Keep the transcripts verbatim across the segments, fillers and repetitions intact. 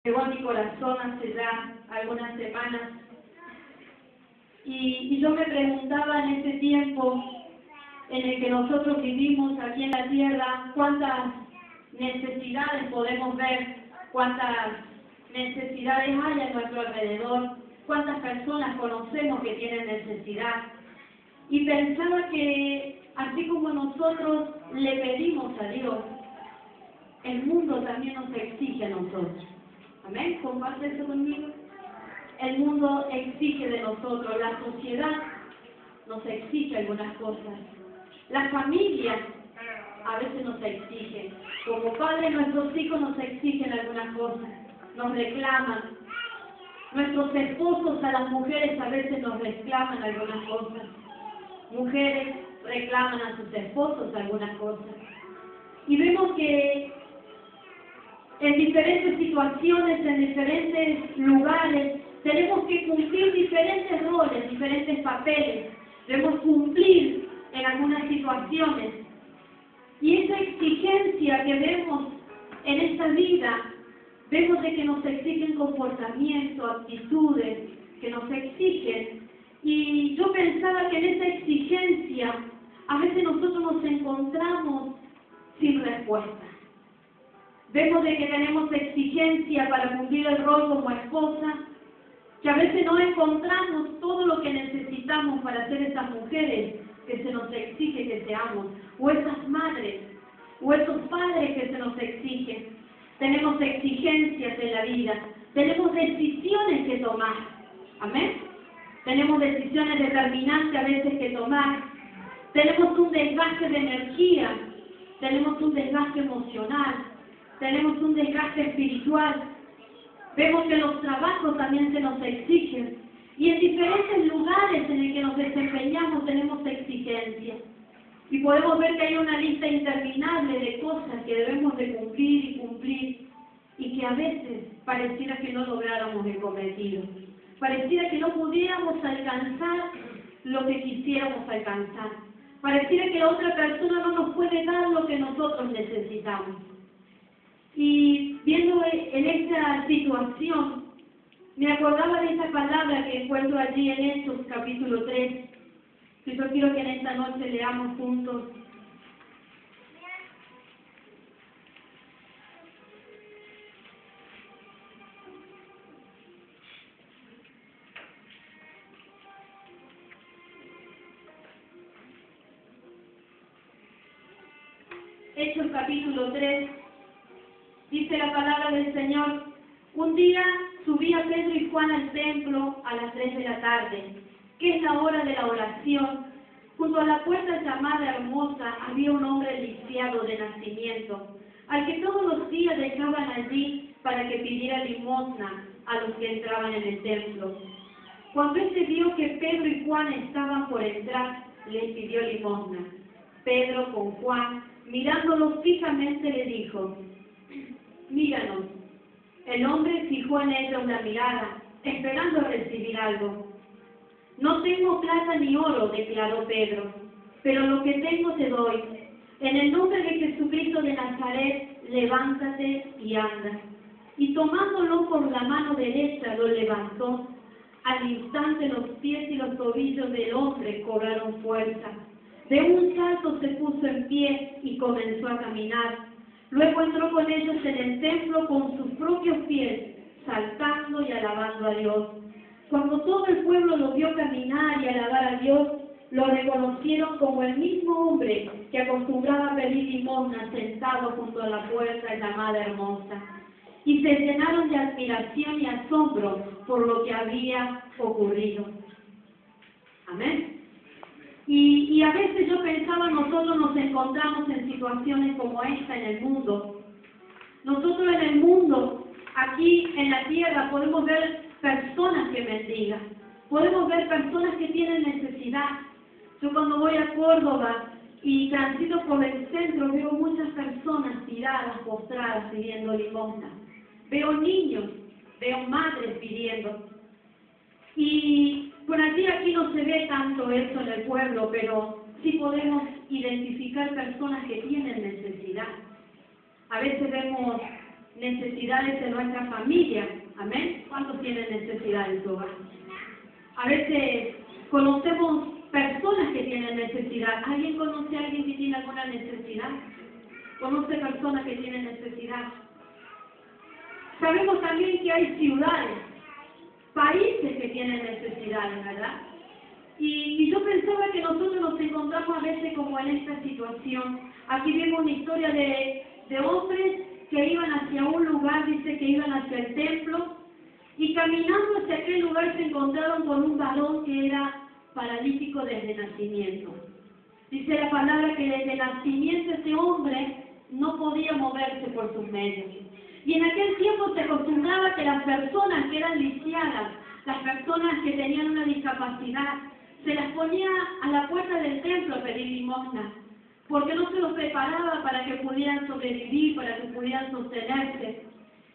llegó a mi corazón hace ya algunas semanas. Y, y yo me preguntaba en este tiempo en el que nosotros vivimos aquí en la tierra, cuántas necesidades podemos ver, cuántas necesidades hay a nuestro alrededor, cuántas personas conocemos que tienen necesidad. Y pensaba que así como nosotros le pedimos a Dios, el mundo también nos exige a nosotros. ¿Amén? ¿Comparte eso conmigo? El mundo exige de nosotros, la sociedad nos exige algunas cosas. La familia a veces nos exige. Como padres, nuestros hijos nos exigen algunas cosas, nos reclaman. Nuestros esposos a las mujeres a veces nos reclaman algunas cosas. Mujeres reclaman a sus esposos algunas cosas. Y vemos que en diferentes situaciones, en diferentes lugares, tenemos que cumplir diferentes roles, diferentes papeles. Debemos cumplir en algunas situaciones. Y esa exigencia que vemos en esta vida, vemos de que nos exigen comportamiento, actitudes, que nos exigen. Y yo pensaba que en esa exigencia, a veces nosotros nos encontramos sin respuesta. Vemos de que tenemos exigencia para cumplir el rol como esposa, que a veces no encontramos todo lo que necesitamos para ser esas mujeres que se nos exige que seamos, o esas madres, o esos padres que se nos exigen. Tenemos exigencias en la vida, tenemos decisiones que tomar. ¿Amén? Tenemos decisiones determinantes a veces que tomar. Tenemos un desgaste de energía, tenemos un desgaste emocional, tenemos un desgaste espiritual. Vemos que los trabajos también se nos exigen. Y en diferentes lugares en el que nos desempeñamos tenemos exigencias. Y podemos ver que hay una lista interminable de cosas que debemos de cumplir y cumplir. Y que a veces pareciera que no lográramos el cometido. Pareciera que no pudiéramos alcanzar lo que quisiéramos alcanzar. Pareciera que la otra persona no nos puede dar lo que nosotros necesitamos. Y viendo en esta situación, me acordaba de esa palabra que encuentro allí en Hechos capítulo tres, que yo quiero que en esta noche leamos juntos. Hechos capítulo tres. Dice la palabra del Señor: un día subía Pedro y Juan al templo a las tres de la tarde, que es la hora de la oración. Junto a la puerta llamada Hermosa había un hombre lisiado de nacimiento, al que todos los días dejaban allí para que pidiera limosna a los que entraban en el templo. Cuando éste vio que Pedro y Juan estaban por entrar, les pidió limosna. Pedro, con Juan, mirándolos fijamente, le dijo: míranos. El hombre fijó en ella una mirada, esperando recibir algo. No tengo plata ni oro, declaró Pedro, pero lo que tengo te doy. En el nombre de Jesucristo de Nazaret, levántate y anda. Y tomándolo por la mano derecha, lo levantó. Al instante los pies y los tobillos del hombre cobraron fuerza. De un salto se puso en pie y comenzó a caminar. Luego entró con ellos en el templo con sus propios pies, saltando y alabando a Dios. Cuando todo el pueblo lo vio caminar y alabar a Dios, lo reconocieron como el mismo hombre que acostumbraba a pedir limosna sentado junto a la puerta llamada Hermosa. Y se llenaron de admiración y asombro por lo que había ocurrido. Amén. Y, y a veces yo pensaba, nosotros nos encontramos en situaciones como esta en el mundo. Nosotros en el mundo, aquí en la tierra, podemos ver personas que mendigan. Podemos ver personas que tienen necesidad. Yo cuando voy a Córdoba y transito por el centro, veo muchas personas tiradas, postradas, pidiendo limosna. Veo niños, veo madres pidiendo. Y por allí aquí no se ve tanto eso en el pueblo, pero sí podemos identificar personas que tienen necesidad. A veces vemos necesidades en nuestra familia. Amén. ¿Cuántos tienen necesidades en su hogar? A veces conocemos personas que tienen necesidad. ¿Alguien conoce a alguien que tiene alguna necesidad? ¿Conoce personas que tienen necesidad? Sabemos también que hay ciudades, países que tienen necesidades, ¿verdad? Y, y yo pensaba que nosotros nos encontramos a veces como en esta situación. Aquí vemos una historia de, de hombres que iban hacia un lugar, dice que iban hacia el templo, y caminando hacia aquel lugar se encontraron con un varón que era paralítico desde nacimiento. Dice la palabra que desde nacimiento ese hombre no podía moverse por sus medios. Y en aquel tiempo se acostumbraba que las personas que eran lisiadas, las personas que tenían una discapacidad, se las ponía a la puerta del templo a pedir limosna, porque no se los preparaba para que pudieran sobrevivir, para que pudieran sostenerse.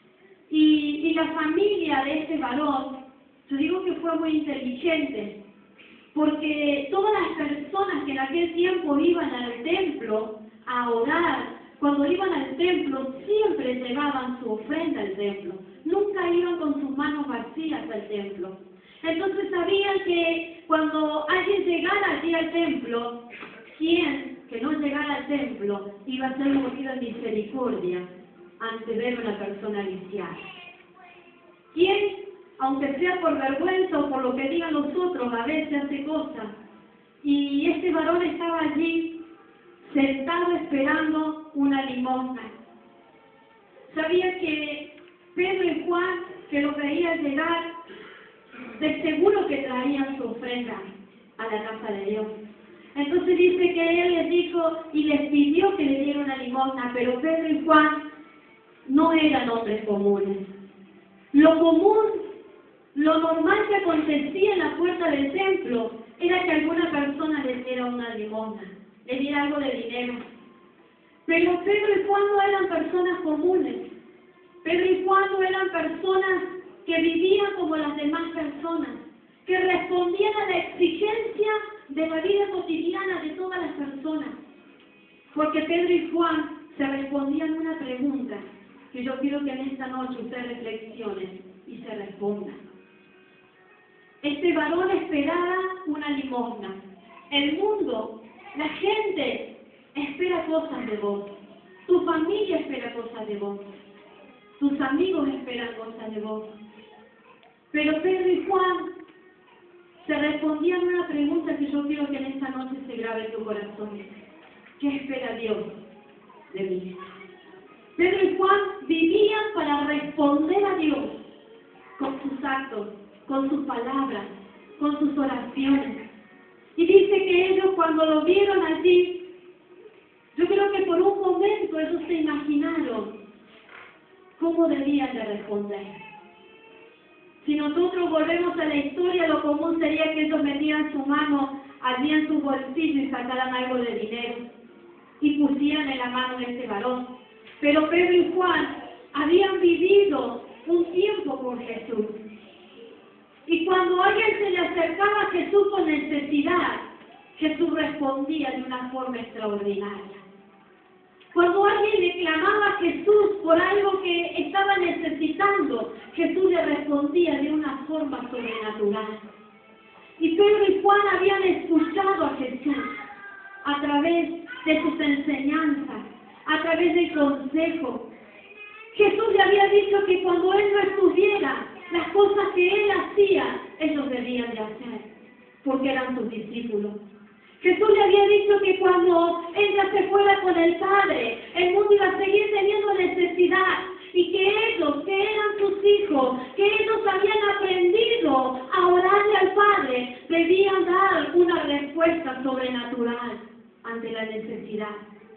Y, y la familia de este varón, yo digo que fue muy inteligente, porque todas las personas que en aquel tiempo iban al templo a orar, cuando iban al templo siempre llevaban su ofrenda al templo, nunca iban con sus manos vacías al templo. Entonces sabían que cuando alguien llegara allí al templo, quien que no llegara al templo iba a ser movido en misericordia ante ver a una persona lisiada. Quien, aunque sea por vergüenza o por lo que digan los otros, a veces hace cosas. Y este varón estaba allí, sentado esperando una limosna. Sabía que Pedro y Juan, que lo veían llegar, de seguro que traían su ofrenda a la casa de Dios. Entonces dice que él les dijo y les pidió que le dieran una limosna, pero Pedro y Juan no eran hombres comunes. Lo común, lo normal que acontecía en la puerta del templo era que alguna persona les diera una limosna, le diera algo de dinero. Pero Pedro y Juan no eran personas comunes. Pedro y Juan no eran personas que vivían como las demás personas, que respondían a la exigencia de la vida cotidiana de todas las personas. Porque Pedro y Juan se respondían una pregunta que yo quiero que en esta noche ustedes reflexionen y se respondan. Este varón esperaba una limosna. El mundo, la gente, espera cosas de vos. Tu familia espera cosas de vos. Tus amigos esperan cosas de vos. Pero Pedro y Juan se respondían una pregunta que yo quiero que en esta noche se grabe en tu corazón. ¿Qué espera Dios de mí? Pedro y Juan vivían para responder a Dios con sus actos, con sus palabras, con sus oraciones. Y dice que ellos cuando lo vieron allí, yo creo que por un momento ellos se imaginaron cómo debían de responder. Si nosotros volvemos a la historia, lo común sería que ellos metían su mano allí en su bolsillo y sacaran algo de dinero y pusieran en la mano de este varón. Pero Pedro y Juan habían vivido un tiempo con Jesús. Y cuando alguien se le acercaba a Jesús con necesidad, Jesús respondía de una forma extraordinaria. Cuando alguien le clamaba a Jesús por algo que estaba necesitando, Jesús le respondía de una forma sobrenatural. Y Pedro y Juan habían escuchado a Jesús a través de sus enseñanzas, a través del consejo. Jesús le había dicho que cuando Él no estuviera, las cosas que Él hacía, ellos debían de hacer, porque eran sus discípulos. Jesús le había dicho que cuando Él ya se fuera con el Padre, el mundo iba a seguir teniendo necesidad, y que ellos, que eran sus hijos, que ellos habían aprendido a orarle al Padre, debían dar una respuesta sobrenatural ante la necesidad.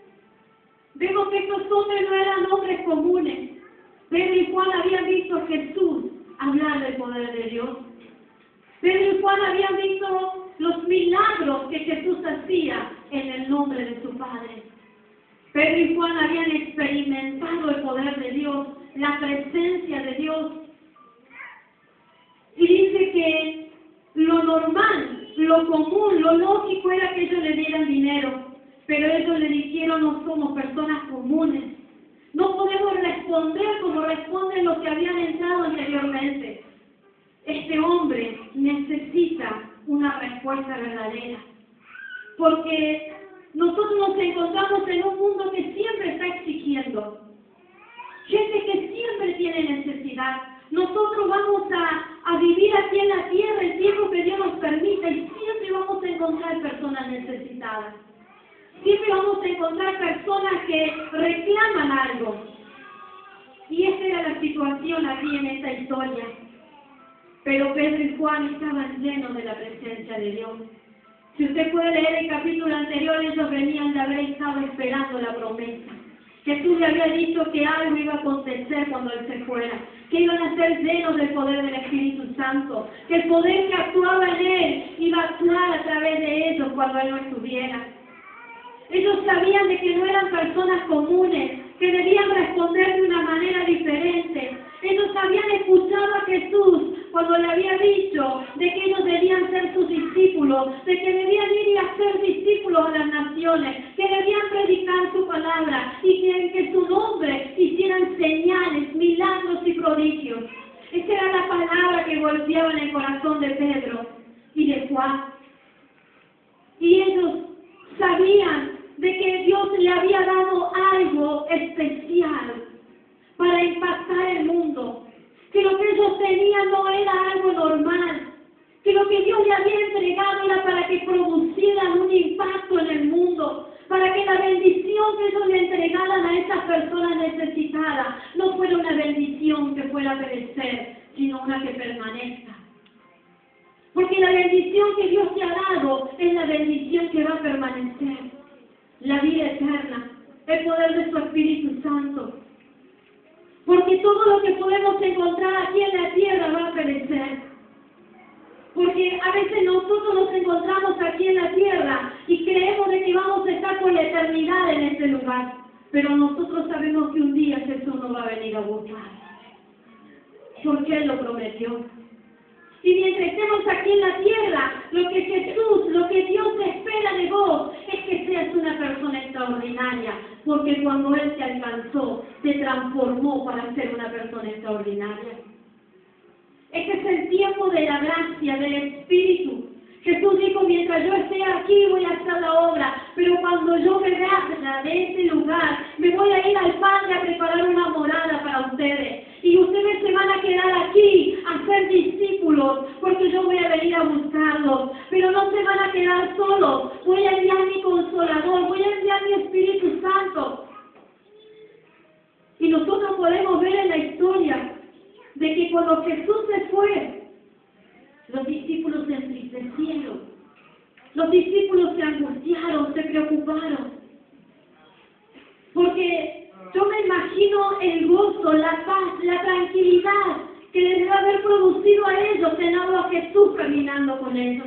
Vemos que estos hombres no eran hombres comunes. Pedro y Juan habían visto a Jesús hablar del poder de Dios. Pedro y Juan habían visto los milagros que Jesús hacía en el nombre de su Padre. Pedro y Juan habían experimentado el poder de Dios, la presencia de Dios. Y dice que lo normal, lo común, lo lógico era que ellos le dieran dinero. Pero ellos le dijeron, no somos personas comunes. No podemos responder como responden los que habían entrado anteriormente. Este hombre necesita una respuesta verdadera. Porque nosotros nos encontramos en un mundo que siempre está exigiendo. Gente que siempre tiene necesidad. Nosotros vamos a, a vivir aquí en la tierra el tiempo que Dios nos permita y siempre vamos a encontrar personas necesitadas. Siempre vamos a encontrar personas que reclaman algo. Y esa era la situación aquí en esta historia. Pero Pedro y Juan estaban llenos de la presencia de Dios. Si usted puede leer el capítulo anterior, ellos venían de haber estado esperando la promesa. Jesús le había dicho que algo iba a acontecer cuando Él se fuera, que iban a ser llenos del poder del Espíritu Santo, que el poder que actuaba en Él iba a actuar a través de ellos cuando Él no estuviera. Ellos sabían de que no eran personas comunes, que debían responder de una manera diferente. Ellos habían escuchado a Jesús cuando le había dicho de que ellos debían ser sus discípulos, de que debían ir y hacer discípulos a las naciones, que debían predicar su palabra y que en que su nombre hicieran señales, milagros y prodigios. Esa era la palabra que golpeaba en el corazón de Pedro y de Juan. Y ellos sabían de que Dios le había dado algo especial para impactar el mundo, que lo que ellos tenían no era algo normal, que lo que Dios le había entregado era para que producieran un impacto en el mundo, para que la bendición que ellos le entregaran a esas personas necesitadas no fuera una bendición que fuera a perecer, sino una que permanezca. Porque la bendición que Dios te ha dado es la bendición que va a permanecer, la vida eterna, el poder de su Espíritu Santo. Porque todo lo que podemos encontrar aquí en la tierra va a perecer. Porque a veces nosotros nos encontramos aquí en la tierra y creemos de que vamos a estar por la eternidad en este lugar. Pero nosotros sabemos que un día Jesús nos va a venir a buscar. Porque Él lo prometió. Y mientras estemos aquí en la tierra, lo que Jesús, lo que Dios espera de vos es que seas una persona extraordinaria, porque cuando Él te alcanzó, te transformó para ser una persona extraordinaria. Este es el tiempo de la gracia, del Espíritu. Jesús dijo, mientras yo esté aquí voy a hacer la obra, pero cuando yo me vaya de este lugar, me voy a ir al Padre a preparar una morada para ustedes. Y ustedes se van a quedar aquí a ser discípulos, porque yo voy a venir a buscarlos. Pero no se van a quedar solos. Voy a enviar mi Consolador, voy a enviar mi Espíritu Santo. Y nosotros podemos ver en la historia de que cuando Jesús se fue, los discípulos se entristecieron. Los discípulos se angustiaron, se preocuparon. Porque yo me imagino el gozo, la paz, la tranquilidad que les debe haber producido a ellos teniendo a Jesús caminando con ellos.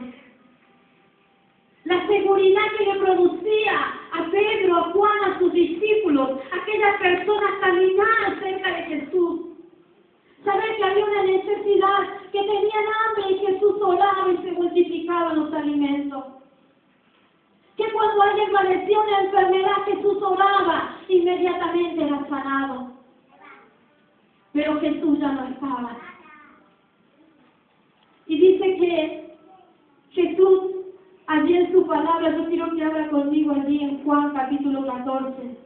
La seguridad que le producía a Pedro, a Juan, a sus discípulos, a aquellas personas caminar cerca de Jesús. Saber que había una necesidad, que tenían hambre y Jesús oraba y se multiplicaban los alimentos. Que cuando alguien padecía una enfermedad, Jesús oraba, inmediatamente era sanado. Pero Jesús ya no estaba. Y dice que Jesús, allí en su palabra, yo quiero que abra conmigo allí en Juan capítulo catorce.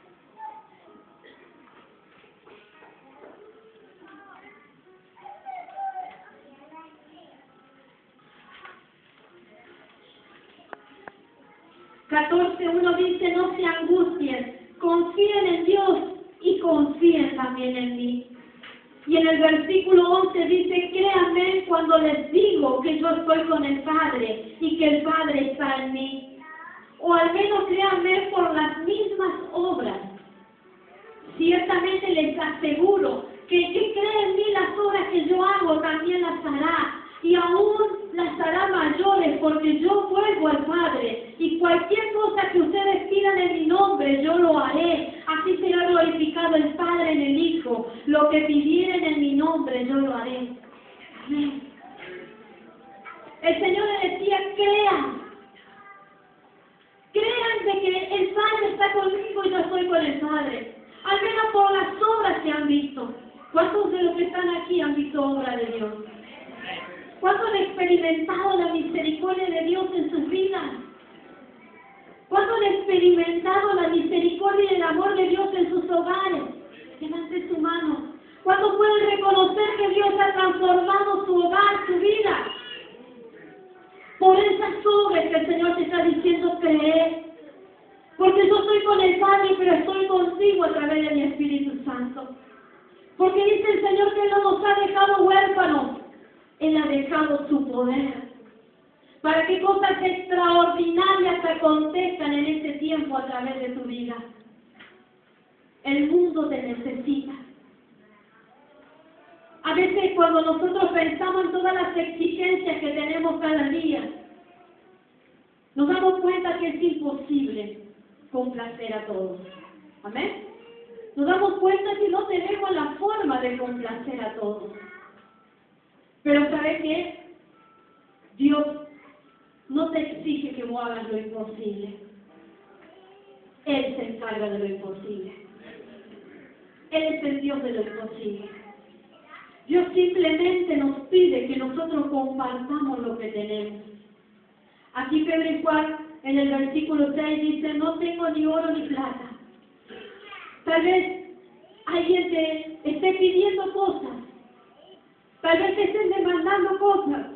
catorce uno dice, no se angustien, confíen en Dios y confíen también en mí. Y en el versículo once dice, créanme cuando les digo que yo estoy con el Padre y que el Padre está en mí. O al menos créanme por las mismas obras. Ciertamente les aseguro que el que cree en mí las obras que yo hago también las hará. Y aún las hará mayores, porque yo vuelvo al Padre, y cualquier cosa que ustedes pidan en mi nombre, yo lo haré. Así será glorificado el Padre en el Hijo. Lo que pidieren en mi nombre, yo lo haré. Amén. El Señor le decía, crean. Crean de que el Padre está conmigo y yo estoy con el Padre. Al menos por las obras que han visto. ¿Cuántos de los que están aquí han visto obra de Dios? ¿Cuántos han experimentado la misericordia de Dios en sus vidas? ¿Cuántos han experimentado la misericordia y el amor de Dios en sus hogares? Levante su mano. ¿Cuántos pueden reconocer que Dios ha transformado su hogar, su vida? Por esas obras que el Señor te está diciendo creer. Porque yo estoy con el Padre, pero estoy contigo a través de mi Espíritu Santo. Porque dice el Señor que Él no nos ha dejado huérfanos. Él ha dejado su poder. Para que cosas extraordinarias acontezcan en este tiempo a través de tu vida. El mundo te necesita. A veces cuando nosotros pensamos en todas las exigencias que tenemos cada día, nos damos cuenta que es imposible complacer a todos. ¿Amén? Nos damos cuenta que no tenemos la forma de complacer a todos. Pero ¿sabes qué? Dios no te exige que vos hagas lo imposible. Él se encarga de lo imposible. Él es el Dios de lo imposible. Dios simplemente nos pide que nosotros compartamos lo que tenemos. Aquí Pedro y Juan en el versículo seis dice, no tengo ni oro ni plata. Tal vez alguien te esté pidiendo cosas. Tal vez te estén demandando cosas.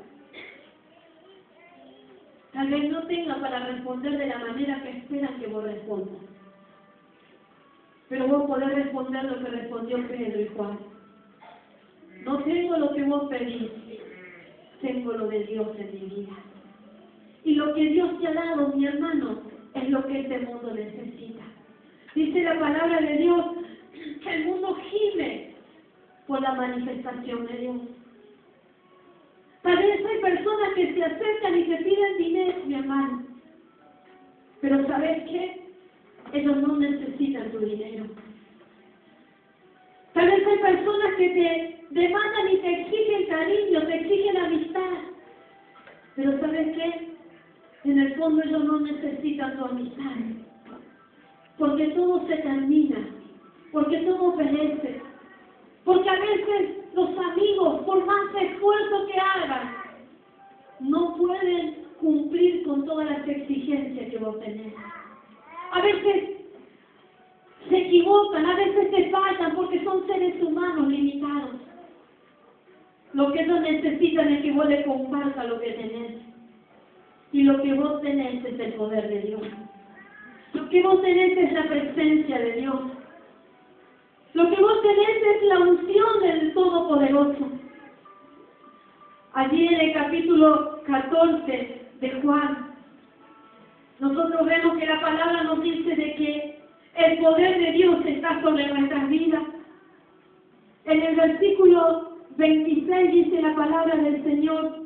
Tal vez no tenga para responder de la manera que esperan que vos respondas. Pero vos podés responder lo que respondió Pedro y Juan. No tengo lo que vos pedís, tengo lo de Dios en mi vida. Y lo que Dios te ha dado, mi hermano, es lo que este mundo necesita. Dice la palabra de Dios que el mundo gime por la manifestación de Dios. Tal vez hay personas que se acercan y te piden dinero, mi hermano. Pero ¿sabes qué? Ellos no necesitan tu dinero. Tal vez hay personas que te demandan y te exigen cariño, te exigen amistad. Pero ¿sabes qué? En el fondo ellos no necesitan tu amistad. Porque todo se termina. Porque todo perece. Porque a veces los amigos, por más esfuerzo que hagan, no pueden cumplir con todas las exigencias que vos tenés. A veces se equivocan, a veces te fallan porque son seres humanos limitados. Lo que ellos necesitan es que vos les compartas lo que tenés. Y lo que vos tenés es el poder de Dios. Lo que vos tenés es la presencia de Dios. Lo que vos tenés es la unción del Todopoderoso. Allí en el capítulo catorce de Juan, nosotros vemos que la palabra nos dice de que el poder de Dios está sobre nuestras vidas. En el versículo veintiséis dice la palabra del Señor: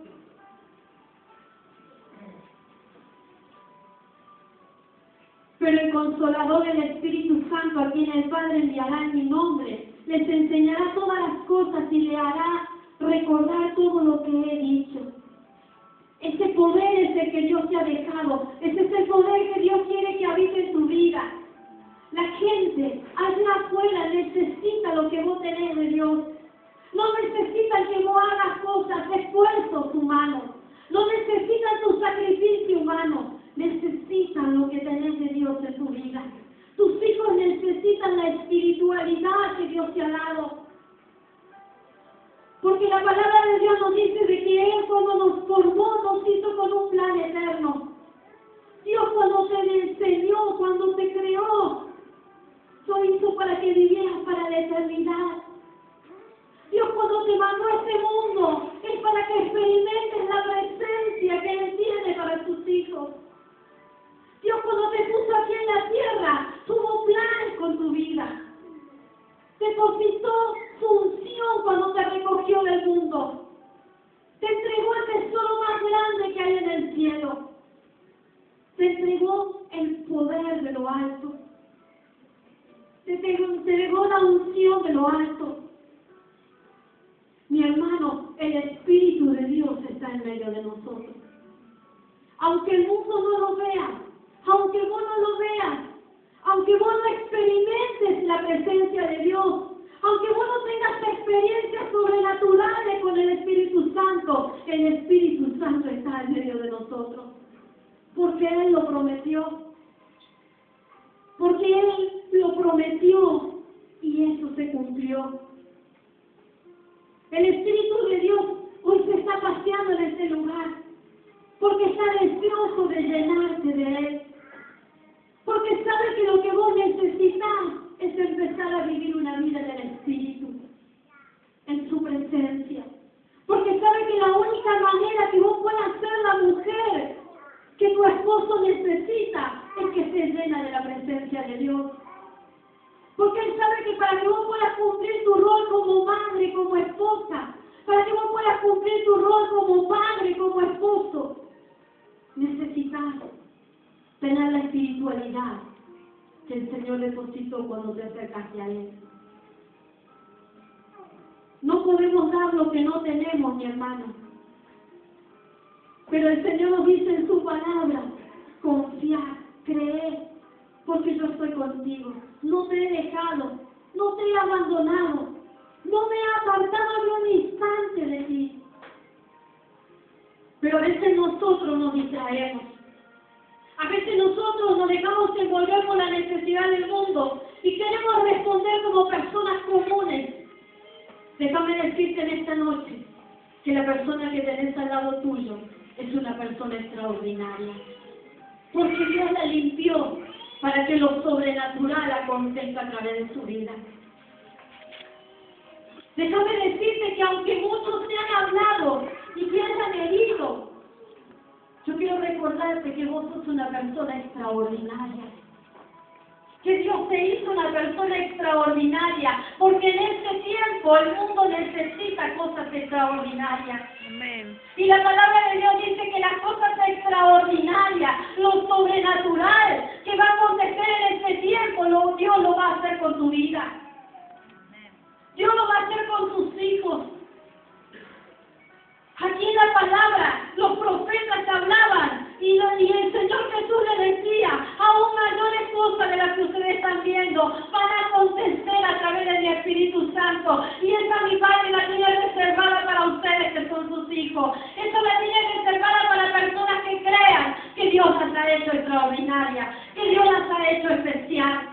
pero el Consolador, el Espíritu Santo, a quien el Padre enviará en mi nombre, les enseñará todas las cosas y le hará recordar todo lo que he dicho. Ese poder es el que Dios te ha dejado. Ese es el poder que Dios quiere que habite en tu vida. La gente allá afuera necesita lo que vos tenés de Dios. No necesitan que vos hagas cosas, esfuerzos humanos. No necesitan tu sacrificio humano. Necesitan lo que tenés de Dios en tu vida. Tus hijos necesitan la espiritualidad que Dios te ha dado. Porque la palabra de Dios nos dice de que Él cuando nos formó nos hizo con un plan eterno. Dios cuando te enseñó, cuando te creó, lo hizo para que vivieras para la eternidad. Dios cuando te mandó a este mundo es para que experimentes la presencia que Él tiene para tus hijos. Dios cuando te puso aquí en la tierra tuvo planes con tu vida. Depositó su unción cuando te recogió del mundo. Te entregó el tesoro más grande que hay en el cielo. Te entregó el poder de lo alto. Te entregó la unción de lo alto. Mi hermano, el Espíritu de Dios está en medio de nosotros. Aunque el mundo no lo vea, aunque vos no lo veas, aunque vos no experimentes la presencia de Dios, aunque vos no tengas experiencias sobrenaturales con el Espíritu Santo, el Espíritu Santo está en medio de nosotros. Porque Él lo prometió. Porque Él lo prometió y eso se cumplió. El Espíritu de Dios hoy se está paseando en este lugar. Porque está deseoso de llenarte de Él. Porque sabe que lo que vos necesitas es empezar a vivir una vida del Espíritu, en su presencia. Porque sabe que la única manera que vos puedas ser la mujer que tu esposo necesita es que estés llena de la presencia de Dios. Porque Él sabe que para que vos puedas cumplir tu rol como madre, como esposa, para que vos puedas cumplir tu rol como padre, como esposo, necesitas tener la espiritualidad que el Señor depositó cuando te acercaste a Él. No podemos dar lo que no tenemos, mi hermano. Pero el Señor nos dice en su palabra, confiar, creer, porque yo estoy contigo. No te he dejado, no te he abandonado, no me he apartado ni un instante de ti. Pero a veces nosotros nos distraemos. A veces nosotros nos dejamos envolver por la necesidad del mundo y queremos responder como personas comunes. Déjame decirte en esta noche que la persona que tenés al lado tuyo es una persona extraordinaria. Porque Dios la limpió para que lo sobrenatural acontezca a través de su vida. Déjame decirte que aunque muchos te han hablado y te hayan herido, yo quiero recordarte que vos sos una persona extraordinaria. Que Dios te hizo una persona extraordinaria, porque en este tiempo el mundo necesita cosas extraordinarias. Amén. Y la palabra de Dios dice que las cosas extraordinarias, lo sobrenatural que va a acontecer en este tiempo, lo, Dios lo va a hacer con tu vida. Dios lo va a hacer con tus hijos. Aquí en la palabra, los profetas hablaban y, lo, y el Señor Jesús le decía, aún mayores cosas de las que ustedes están viendo van a acontecer a través de mi Espíritu Santo. Y esa mi Padre la tiene reservada para ustedes que son sus hijos. Esa la tiene reservada para personas que crean que Dios las ha hecho extraordinarias, que Dios las ha hecho especial.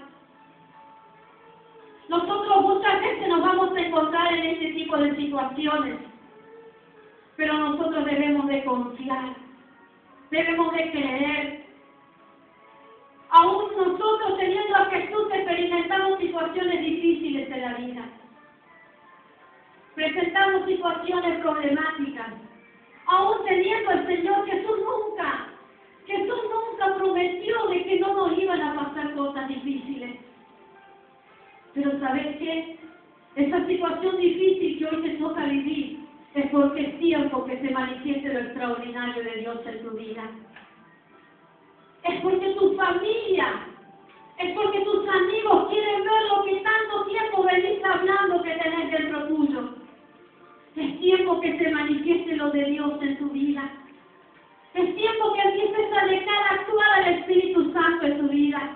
Nosotros muchas veces nos vamos a encontrar en este tipo de situaciones. Pero nosotros debemos de confiar, debemos de creer. Aún nosotros teniendo a Jesús experimentamos situaciones difíciles en la vida. Presentamos situaciones problemáticas. Aún teniendo al Señor, Jesús nunca, Jesús nunca prometió de que no nos iban a pasar cosas difíciles. Pero ¿sabes qué? Esa situación difícil que hoy te toca vivir, es porque es tiempo que se manifieste lo extraordinario de Dios en tu vida. Es porque tu familia, es porque tus amigos quieren ver lo que tanto tiempo venís hablando que tenés dentro tuyo. Es tiempo que se manifieste lo de Dios en tu vida. Es tiempo que empieces a dejar actuar al Espíritu Santo en tu vida.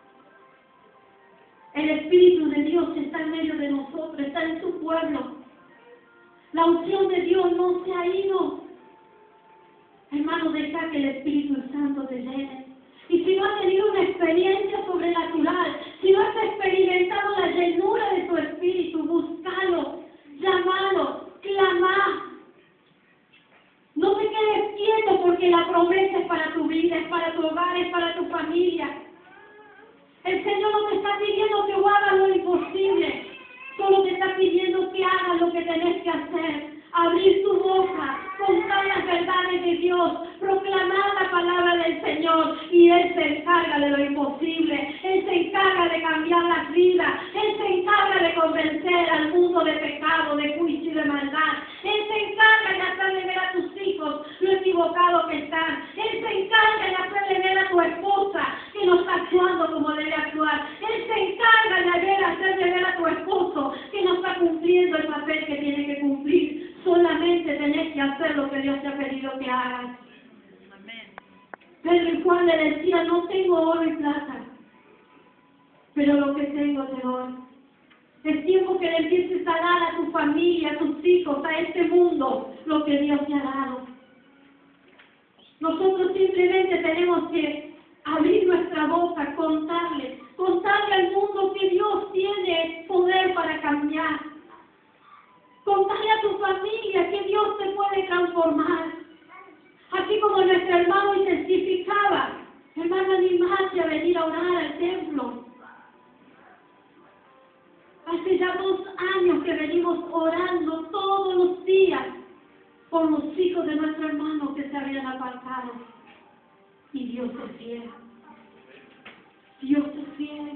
El Espíritu de Dios está en medio de nosotros, está en su pueblo. La unción de Dios no se ha ido. Hermano, deja que el Espíritu Santo te llene. Y si no has tenido una experiencia sobrenatural, si no has experimentado la llenura de tu Espíritu, búscalo, llámalo, clama. No te quedes quieto porque la promesa es para tu vida, es para tu hogar, es para tu familia. El Señor no te está pidiendo que hagas lo imposible. Solo te está pidiendo que hagas lo que tenés que hacer. Abrir tu boca, contar las verdades de Dios, proclamar la palabra del Señor. Y Él se encarga de lo imposible. Él se encarga de cambiar las vidas. Él se encarga de convencer al mundo de pecado, de juicio y de maldad. Él se encarga de hacerle ver a tus hijos lo equivocado que están. Él se encarga de hacerle ver a tu esposa que no está actuando como debe actuar. Él se encarga de ver, hacerle ver a tu esposo que no está cumpliendo el papel que tiene que cumplir. Solamente tenés que hacer lo que Dios te ha pedido que hagas. Pedro y Juan le decían, no tengo oro y plata, pero lo que tengo te doy. Es tiempo que le empieces a dar a tu familia, a tus hijos, a este mundo, lo que Dios te ha dado. Nosotros simplemente tenemos que abrir nuestra boca, contarle, contarle al mundo que Dios tiene poder para cambiar. Contarle a tu familia que Dios te puede transformar. Así como nuestro hermano intensificaba, hermano, animate a venir a orar al templo. Hace ya dos años que venimos orando todos los días por los hijos de nuestro hermano que se habían apartado. Y Dios es fiel. Dios es fiel.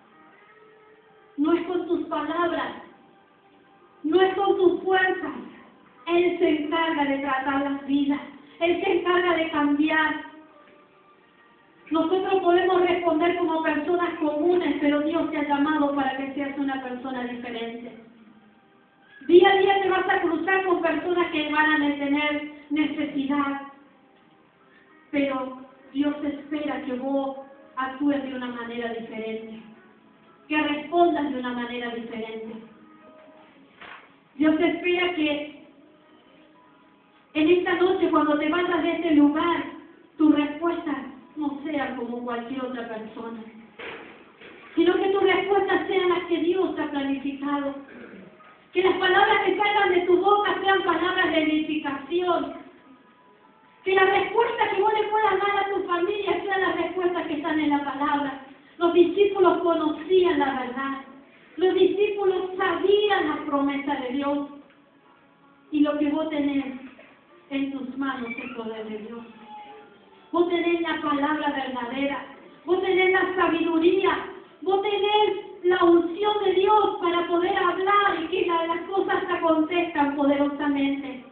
No es con tus palabras, no es con tus fuerzas. Él se encarga de tratar las vidas. Él se encarga de cambiar. Nosotros podemos responder como personas comunes, pero Dios te ha llamado para que seas una persona diferente. Día a día te vas a cruzar con personas que van a tener necesidad, pero Dios espera que vos actúes de una manera diferente, que respondas de una manera diferente. Dios espera que en esta noche, cuando te vayas de este lugar, tu respuesta no sea como cualquier otra persona, sino que tus respuestas sean las que Dios ha planificado. Que las palabras que salgan de tu boca sean palabras de edificación. Que la respuesta que vos le puedas dar a tu familia sean las respuestas que están en la palabra. Los discípulos conocían la verdad. Los discípulos sabían las promesas de Dios. Y lo que vos tenés en tus manos es el poder de Dios. Vos tenés la palabra verdadera. Vos tenés la sabiduría. Vos tenés la unción de Dios para poder hablar y que las cosas se acontezcan poderosamente.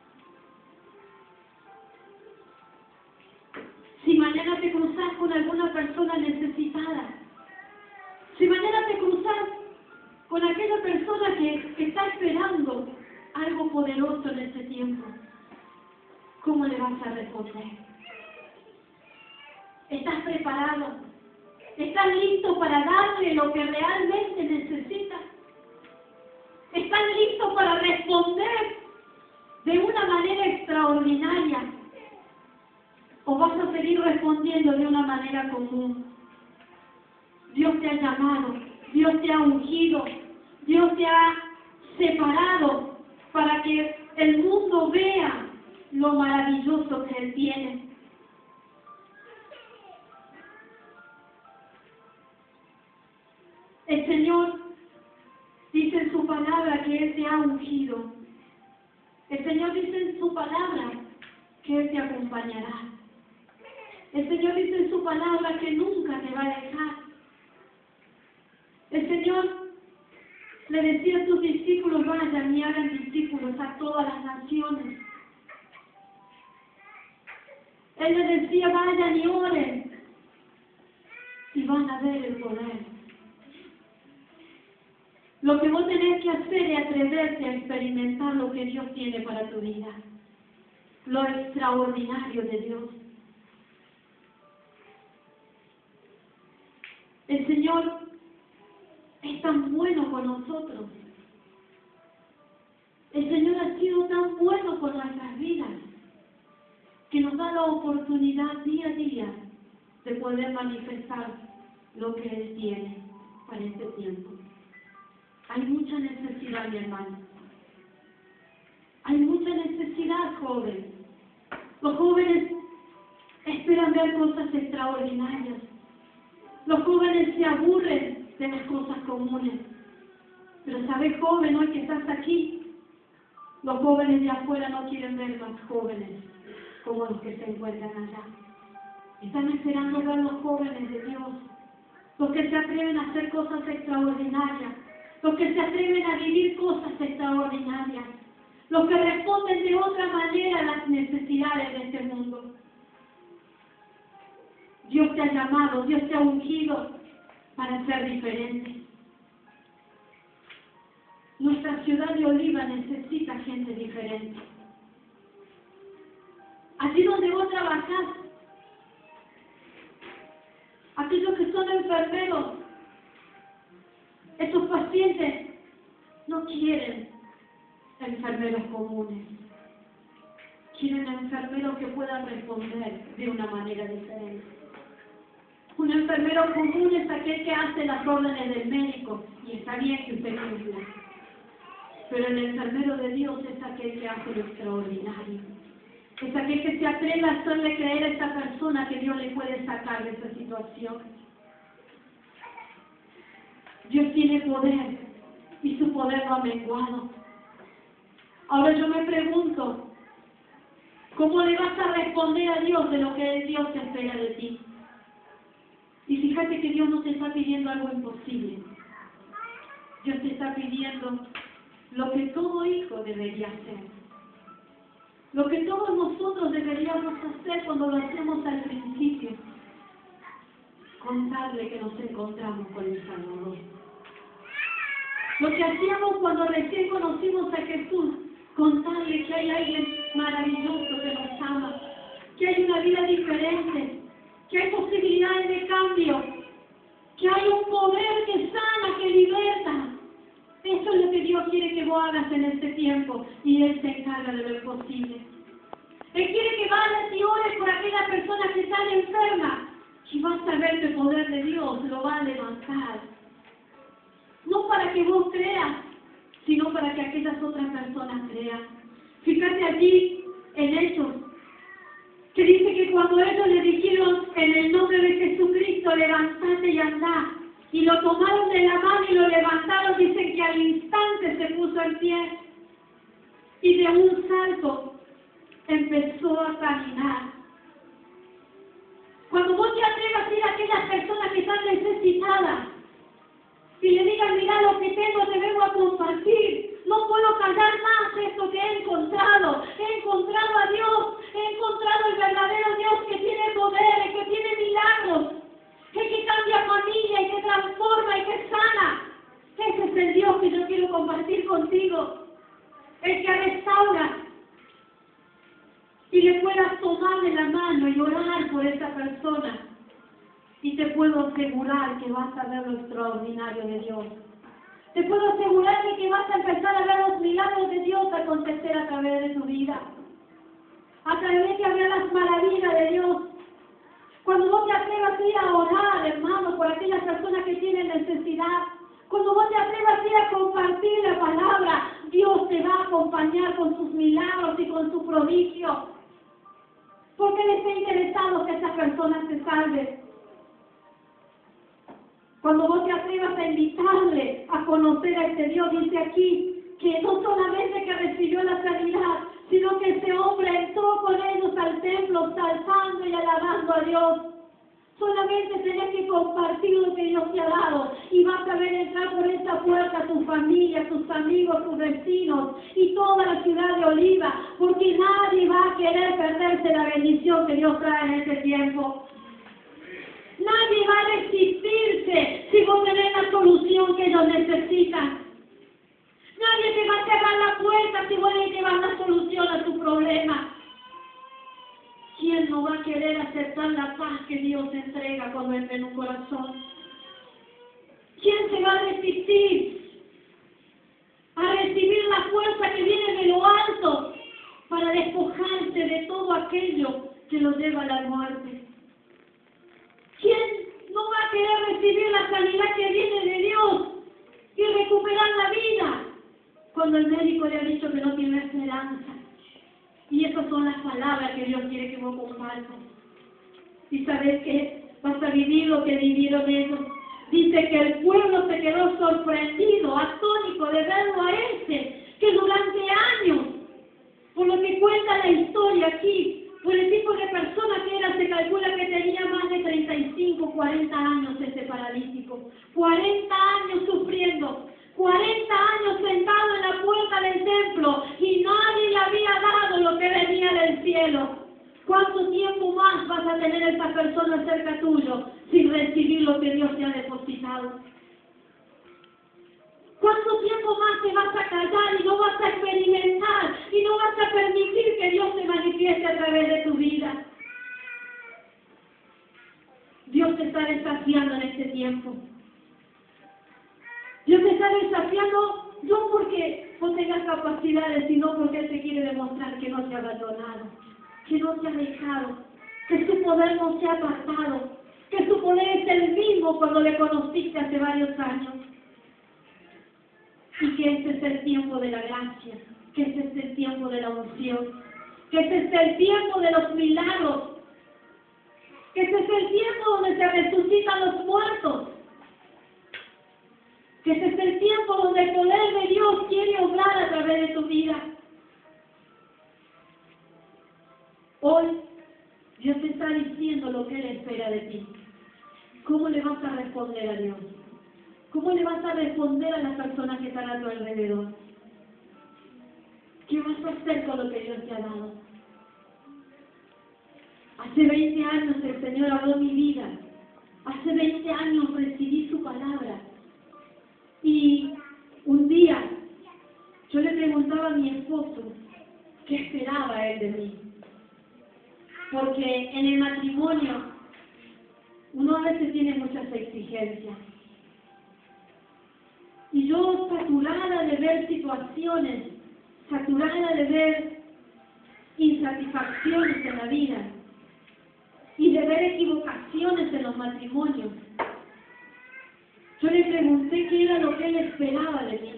Si mañana te cruzas con alguna persona necesitada, si mañana te cruzas con aquella persona que, que está esperando algo poderoso en este tiempo, ¿cómo le vas a responder? ¿Estás preparado? ¿Estás listo para darle lo que realmente necesita? ¿Estás listo para responder de una manera extraordinaria? ¿O vas a seguir respondiendo de una manera común? Dios te ha llamado, Dios te ha ungido, Dios te ha separado para que el mundo vea lo maravilloso que Él tiene. El Señor dice en su palabra que Él te ha ungido. El Señor dice en su palabra que Él te acompañará. El Señor dice en su palabra que nunca te va a dejar. El Señor le decía a sus discípulos, vayan y hagan discípulos a todas las naciones. Él les decía, vayan y oren y van a ver el poder. Lo que vos tenés que hacer es atreverte a experimentar lo que Dios tiene para tu vida. Lo extraordinario de Dios. El Señor es tan bueno con nosotros. El Señor ha sido tan bueno con nuestras vidas que nos da la oportunidad día a día de poder manifestar lo que Él tiene para este tiempo. Hay mucha necesidad, mi hermano. Hay mucha necesidad, joven. Los jóvenes esperan ver cosas extraordinarias. Los jóvenes se aburren de las cosas comunes. Pero sabes, joven, hoy que estás aquí, los jóvenes de afuera no quieren ver más jóvenes como los que se encuentran allá. Están esperando ver los jóvenes de Dios, los que se atreven a hacer cosas extraordinarias, los que se atreven a vivir cosas extraordinarias, los que responden de otra manera a las necesidades de este mundo. Dios te ha llamado, Dios te ha ungido para ser diferente. Nuestra ciudad de Oliva necesita gente diferente. Allí donde vos trabajás, aquellos que son enfermeros, Estos pacientes no quieren enfermeros comunes. Quieren enfermeros que puedan responder de una manera diferente. Un enfermero común es aquel que hace las órdenes del médico, y está bien que usted cumpla. Pero el enfermero de Dios es aquel que hace lo extraordinario. Es aquel que se atreve a hacerle creer a esa persona que Dios le puede sacar de esa situación. Dios tiene poder y su poder no ha menguado. Ahora yo me pregunto, ¿cómo le vas a responder a Dios de lo que Dios espera de ti? Y fíjate que Dios no te está pidiendo algo imposible. Dios te está pidiendo lo que todo hijo debería hacer. Lo que todos nosotros deberíamos hacer cuando lo hacemos al principio. Contarle que nos encontramos con el Salvador. Lo que hacíamos cuando recién conocimos a Jesús. Contarle que hay alguien maravilloso que nos ama. Que hay una vida diferente. Que hay posibilidades de cambio. Que hay un poder que sana, que liberta. Eso es lo que Dios quiere que vos hagas en este tiempo, y Él se encarga de lo imposible. Él quiere que vayas y ores por aquella persona que está enferma, y vas a ver que el poder de Dios lo va a levantar. No para que vos creas, sino para que aquellas otras personas crean. Fíjate allí en Hechos, que dice que cuando ellos le dijeron en el nombre de Jesucristo, levántate y andá, y lo tomaron de la mano y lo levantaron, dicen que al instante se puso en pie y de un salto empezó a caminar. Cuando vos te atrevas a ir a aquellas personas que están necesitadas y le digan, mira lo que tengo, te vengo a compartir, no puedo callar más esto que he encontrado, he encontrado a Dios, he encontrado el verdadero Dios que tiene poder, que tiene milagros, el que cambia familia, y que transforma, y que sana. Ese es el Dios que yo quiero compartir contigo. El que restaura. Y le puedas tomar de la mano y orar por esa persona. Y te puedo asegurar que vas a ver lo extraordinario de Dios. Te puedo asegurar de que vas a empezar a ver los milagros de Dios acontecer a través de tu vida. A través de ver las maravillas de Dios. Cuando vos te atrevas a ir a orar, hermano, por aquellas personas que tienen necesidad, cuando vos te atrevas a ir a compartir la palabra, Dios te va a acompañar con sus milagros y con su prodigio. Porque Él está interesado que esas personas se salven. Cuando vos te atrevas a invitarle a conocer a este Dios, dice aquí, que no solamente que recibió la sanidad, sino que ese hombre entró con ellos al templo, saltando y alabando a Dios. Solamente tenés que compartir lo que Dios te ha dado, y vas a ver entrar por esta puerta a tu familia, tus amigos, tus vecinos, y toda la ciudad de Oliva, porque nadie va a querer perderse la bendición que Dios trae en este tiempo. Nadie va a resistirse si vos tenés la solución que ellos necesitan. Nadie te va a cerrar la puerta si vos le llevas la solución a tu problema. ¿Quién no va a querer aceptar la paz que Dios entrega cuando entra en un corazón? ¿Quién se va a resistir a recibir la fuerza que viene de lo alto para despojarse de todo aquello que lo lleva a la muerte? ¿Quién no va a querer recibir la sanidad que viene de Dios y recuperar la vida cuando el médico le ha dicho que no tiene esperanza? Y esas son las palabras que Dios quiere que vos compartas. Y sabes que vas a vivir lo que vivieron ellos. Dice que el pueblo se quedó sorprendido, atónico de verlo a este, que durante años, por lo que cuenta la historia aquí, por el tipo de persona que era, se calcula que tenía más de treinta y cinco, cuarenta años ese paralítico. cuarenta años sufriendo, cuarenta años sentado en la puerta del templo, y nadie le había dado lo que venía del cielo. ¿Cuánto tiempo más vas a tener esa persona cerca tuyo sin recibir lo que Dios te ha depositado? ¿Cuánto tiempo más te vas a callar y no vas a experimentar y no vas a permitir que Dios se manifieste a través de tu vida? Dios te está desafiando en este tiempo. Dios te está desafiando no porque no tengas capacidades, sino porque Él te quiere demostrar que no te ha abandonado, que no te ha dejado, que su poder no se ha apartado, que su poder es el mismo cuando le conociste hace varios años. Y que este es el tiempo de la gracia, que este es el tiempo de la unción, que este es el tiempo de los milagros, que este es el tiempo donde se resucitan los muertos, que este es el tiempo donde el poder de Dios quiere obrar a través de tu vida. Hoy Dios te está diciendo lo que Él espera de ti. ¿Cómo le vas a responder a Dios? ¿Cómo le vas a responder a las personas que están a tu alrededor? ¿Qué vas a hacer con lo que Dios te ha dado? Hace veinte años el Señor habló mi vida. Hace veinte años recibí su palabra. Y un día yo le preguntaba a mi esposo qué esperaba él de mí. Porque en el matrimonio uno a veces tiene muchas exigencias. Y yo, saturada de ver situaciones, saturada de ver insatisfacciones en la vida y de ver equivocaciones en los matrimonios, yo le pregunté qué era lo que Él esperaba de mí.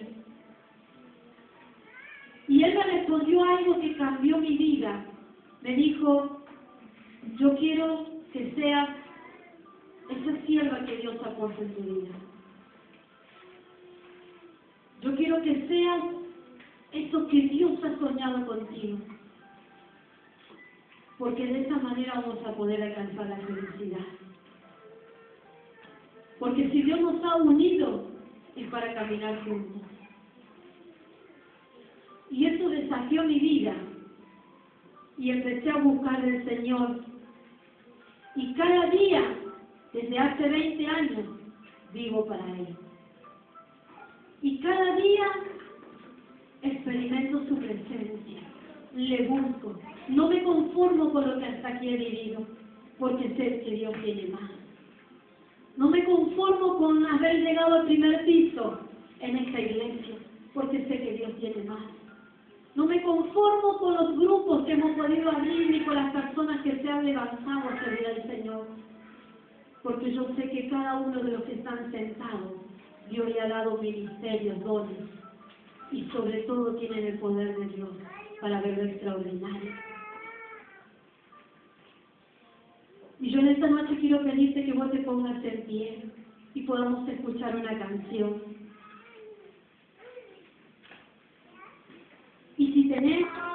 Y Él me respondió algo que cambió mi vida. Me dijo, yo quiero que seas esa sierva que Dios ha puesto en tu vida. Yo quiero que seas eso que Dios ha soñado contigo. Porque de esa manera vamos a poder alcanzar la felicidad. Porque si Dios nos ha unido, es para caminar juntos. Y eso desafió mi vida. Y empecé a buscar al Señor. Y cada día, desde hace veinte años, vivo para Él. Y cada día experimento su presencia. Le busco. No me conformo con lo que hasta aquí he vivido, porque sé que Dios tiene más. No me conformo con haber llegado al primer piso en esta iglesia, porque sé que Dios tiene más. No me conformo con los grupos que hemos podido abrir ni con las personas que se han levantado a servir al Señor, porque yo sé que cada uno de los que están sentados, Dios le ha dado ministerios, dones, y sobre todo tienen el poder de Dios para ver lo extraordinario. Y yo en esta noche quiero pedirte que vos te pongas en pie y podamos escuchar una canción. Y si tenés